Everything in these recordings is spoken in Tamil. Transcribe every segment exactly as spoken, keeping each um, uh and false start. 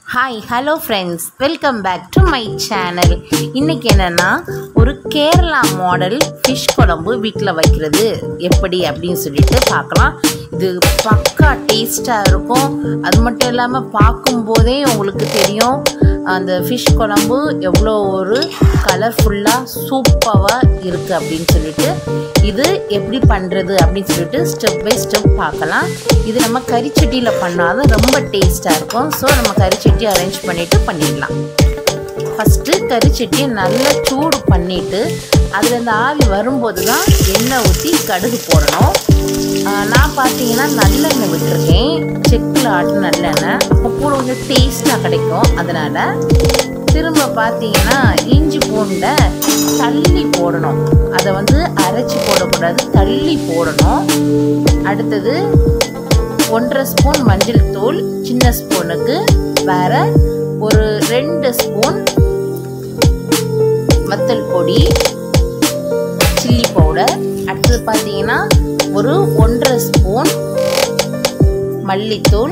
Hi hello friends, welcome back to my channel. இன்றைக்கி என்னென்னா ஒரு கேரளா மாடல் ஃபிஷ் குழம்பு வீட்டில் வைக்கிறது எப்படி அப்படின்னு சொல்லிட்டு பார்க்கலாம். இது பக்கா டேஸ்ட்டாக இருக்கும். அது மட்டும் இல்லாமல் பார்க்கும்போதே உங்களுக்கு தெரியும் அந்த ஃபிஷ் குழம்பு எவ்வளோ ஒரு கலர்ஃபுல்லாக சூப்பராக இருக்குது அப்படின்னு சொல்லிட்டு. இது எப்படி பண்ணுறது அப்படின்னு சொல்லிட்டு ஸ்டெப் பை ஸ்டெப் பார்க்கலாம். இது நம்ம கறிச்சட்டியில் பண்ணாதான் ரொம்ப டேஸ்ட்டாக இருக்கும். ஸோ நம்ம கறிச்சட்டி அரேஞ்ச் பண்ணிவிட்டு பண்ணிடலாம். ஃபஸ்ட்டு கறிச்சட்டியை நல்லா சூடு பண்ணிவிட்டு அதில் இந்த ஆவி வரும்போது தான் எண்ணெய் ஊற்றி கடுகு போடணும். நான் பார்த்தீங்கன்னா நல்லெண்ணெய் விட்டுருக்கேன், செக்கில் ஆட்டு நல்லெண்ணெய். அப்போ கூட கொஞ்சம் டேஸ்ட்டாக கிடைக்கும். அதனால் திரும்ப பார்த்தீங்கன்னா இஞ்சி பூண்டை தள்ளி போடணும். அதை வந்து அரைச்சி போடக்கூடாது, தள்ளி போடணும். அடுத்தது ஒன்றரை ஸ்பூன் மஞ்சள் தூள், சின்ன ஸ்பூனுக்கு வேற ஒரு ரெண்டு ஸ்பூன் வத்தல் பொடி, சில்லி பவுடர். அடுத்தது பார்த்தீங்கன்னா ஒரு ஒன்றரை ஸ்பூன் மல்லித்தூள்,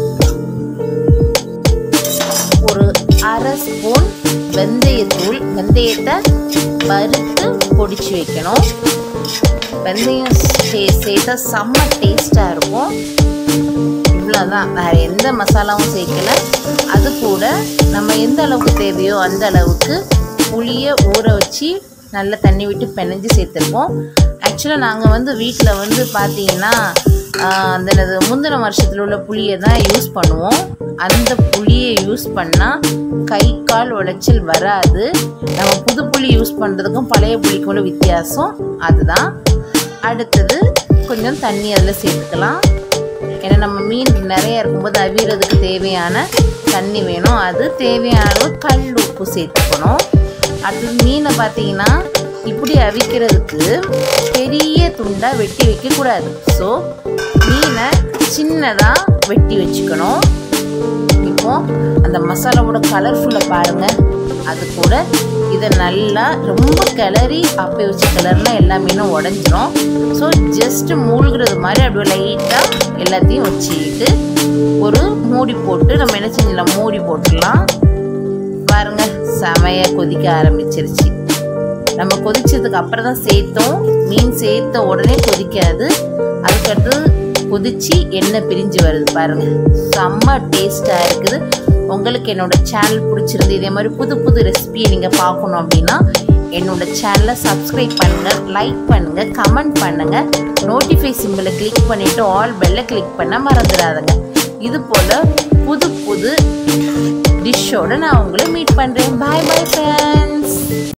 ஒரு அரை ஸ்பூன் வெந்தயத்தூள். வெந்தயத்தை வறுத்து பொடிச்சு வைக்கணும். வெந்தயம் சேர்த்தா செம்ம டேஸ்டாக இருக்கும். இவ்வளோதான், வேறு எந்த மசாலாவும் சேர்க்கல. அது கூட நம்ம எந்த அளவுக்கு தேவையோ அந்த அளவுக்கு புளியை ஊற வச்சு நல்லா தண்ணி விட்டு பிணைஞ்சு சேர்த்துருப்போம். ஆக்சுவலாக நாங்கள் வந்து வீட்டில் வந்து பார்த்தீங்கன்னா அந்த முந்தின வருஷத்தில் உள்ள புளியை தான் யூஸ் பண்ணுவோம். அந்த புளியை யூஸ் பண்ணால் கை கால் உளைச்சல் வராது. நம்ம புது புளி யூஸ் பண்ணுறதுக்கும் பழைய புளிக்கும் உள்ள வித்தியாசம் அதுதான். அடுத்தது கொஞ்சம் தண்ணி அதில் சேர்த்துக்கலாம். ஏன்னா நம்ம மீன் நிறைய இருக்கும்போது அவியறதுக்கு தேவையான தண்ணி வேணும். அது தேவையான அளவு கல் உப்பு சேர்த்துக்கணும். அடுத்தது மீனை பார்த்தீங்கன்னா இப்படி அவிக்கிறதுக்கு பெரிய துண்டாக வெட்டி வைக்கக்கூடாது. ஸோ மீனை சின்னதாக வெட்டி வச்சுக்கணும். இப்போது அந்த மசாலாவோட கலர்ஃபுல்லாக பாருங்கள். அது கூட இதை நல்லா ரொம்ப கிளறி அப்போ வச்ச கலர்லாம் எல்லா மீனும் உடஞ்சிரும். ஸோ ஜஸ்ட்டு மூழ்கிறது மாதிரி அப்படியே லைட்டாக எல்லாத்தையும் வச்சுக்கிட்டு ஒரு மூடி போட்டு நம்ம என்ன செஞ்சலாம், மூடி போட்டுடலாம். பாருங்கள், செமையாக கொதிக்க ஆரம்பிச்சிருச்சு. நம்ம கொதிச்சதுக்கு அப்புறம் தான் சேர்த்தோம். மீன் சேர்த்த உடனே கொதிக்காது, அதுக்கடுத்து கொதிச்சு எண்ணெய் பிரிஞ்சு வருது. பாருங்கள், செம்ம டேஸ்ட்டாக இருக்குது. உங்களுக்கு என்னோட சேனல் பிடிச்சிருந்து இதே மாதிரி புது புது ரெசிபியை நீங்கள் பார்க்கணும் அப்படின்னா என்னோட சேனலை சப்ஸ்கிரைப் பண்ணுங்கள், லைக் பண்ணுங்கள், கமெண்ட் பண்ணுங்கள். நோட்டிஃபை சிம்பிளை கிளிக் பண்ணிவிட்டு ஆல் பெல்லை கிளிக் பண்ண மறந்துடாதுங்க. இது போல் புது புது டிஷ்ஷோடு நான் உங்களை மீட் பண்ணுறேன். Bye bye friends.